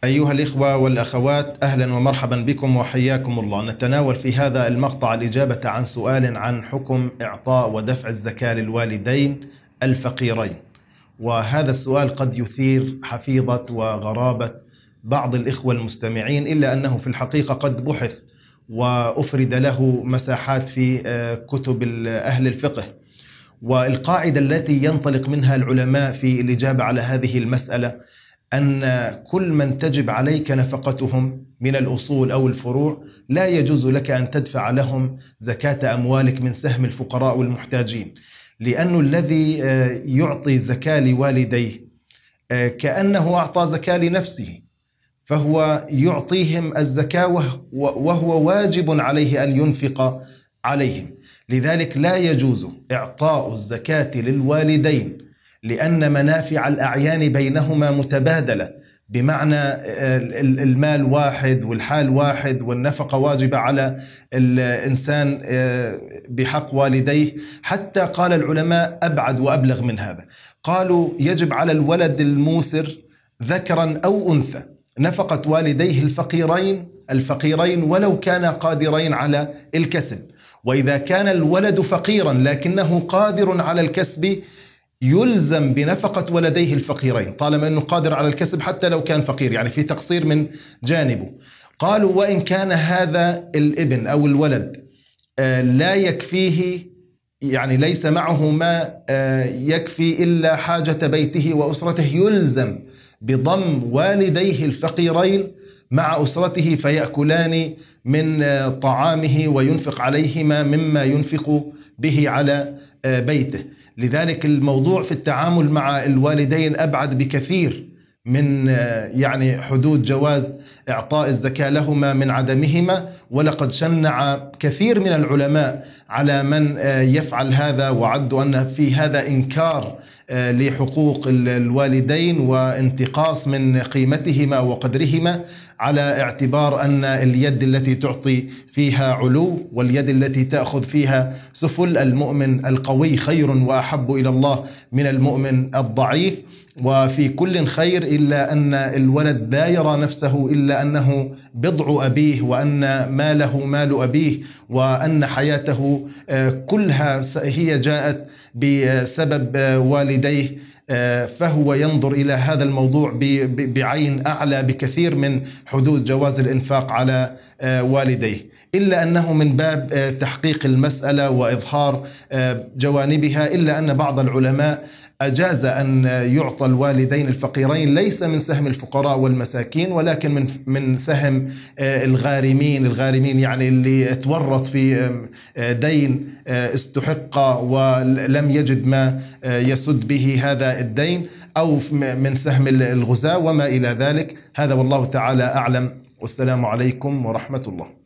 أيها الإخوة والأخوات، أهلا ومرحبا بكم وحياكم الله. نتناول في هذا المقطع الإجابة عن سؤال عن حكم إعطاء ودفع الزكاة للوالدين الفقيرين. وهذا السؤال قد يثير حفيظة وغرابة بعض الإخوة المستمعين، إلا أنه في الحقيقة قد بحث وأفرد له مساحات في كتب أهل الفقه. والقاعدة التي ينطلق منها العلماء في الإجابة على هذه المسألة أن كل من تجب عليك نفقتهم من الأصول أو الفروع لا يجوز لك أن تدفع لهم زكاة أموالك من سهم الفقراء والمحتاجين، لأن الذي يعطي زكاة لوالديه كأنه أعطى زكاة لنفسه، فهو يعطيهم الزكاة وهو واجب عليه أن ينفق عليهم. لذلك لا يجوز إعطاء الزكاة للوالدين، لأن منافع الأعيان بينهما متبادلة، بمعنى المال واحد والحال واحد والنفقة واجبة على الإنسان بحق والديه. حتى قال العلماء أبعد وأبلغ من هذا، قالوا يجب على الولد الموسر ذكرا أو أنثى نفقة والديه الفقيرين ولو كانا قادرين على الكسب. وإذا كان الولد فقيرا لكنه قادر على الكسب يلزم بنفقة ولديه الفقيرين طالما أنه قادر على الكسب، حتى لو كان فقير، يعني في تقصير من جانبه. قالوا وإن كان هذا الابن أو الولد لا يكفيه، يعني ليس معه ما يكفي إلا حاجة بيته وأسرته، يلزم بضم والديه الفقيرين مع أسرته فيأكلان من طعامه وينفق عليهما مما ينفق به على بيته. لذلك الموضوع في التعامل مع الوالدين أبعد بكثير من يعني حدود جواز إعطاء الزكاة لهما من عدمهما. ولقد شنع كثير من العلماء على من يفعل هذا، وعدوا أن في هذا إنكار لحقوق الوالدين وانتقاص من قيمتهما وقدرهما، على اعتبار أن اليد التي تعطي فيها علو واليد التي تأخذ فيها سفل. المؤمن القوي خير وأحب إلى الله من المؤمن الضعيف، وفي كل خير، إلا أن الولد لا يرى نفسه إلا أنه بضع أبيه، وأن ماله مال أبيه، وأن حياته كلها هي جاءت بسبب والديه. فهو ينظر إلى هذا الموضوع بعين أعلى بكثير من حدود جواز الإنفاق على والديه، إلا أنه من باب تحقيق المسألة وإظهار جوانبها. إلا أن بعض العلماء أجاز أن يعطى الوالدين الفقيرين ليس من سهم الفقراء والمساكين، ولكن من سهم الغارمين، يعني اللي تورط في دين استحق ولم يجد ما يسد به هذا الدين، أو من سهم الغزاة وما إلى ذلك. هذا والله تعالى أعلم، والسلام عليكم ورحمة الله.